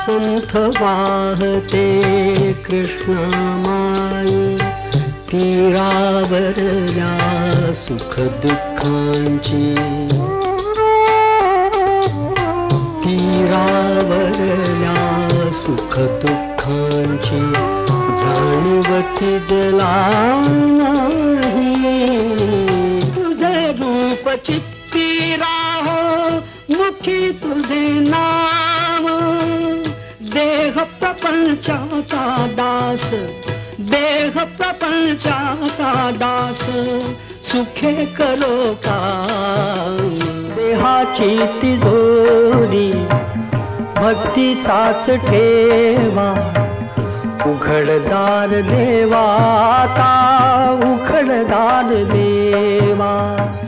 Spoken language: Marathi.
संथ वाहते कृष्णामाई तीरावरल्या सुख दुःखांची तीरावरल्या सुख दुःखांची जाणीवती जला नाही तुझे रूप चित्ती राहो मुखी तुझे नाम देह प्रपंचाचा दास देह प्रपंचाचा दास सुखे कलो काम देहाची तिजोरी भक्तीचाच ठेवा उघडदार देवा आता उघडदार देवा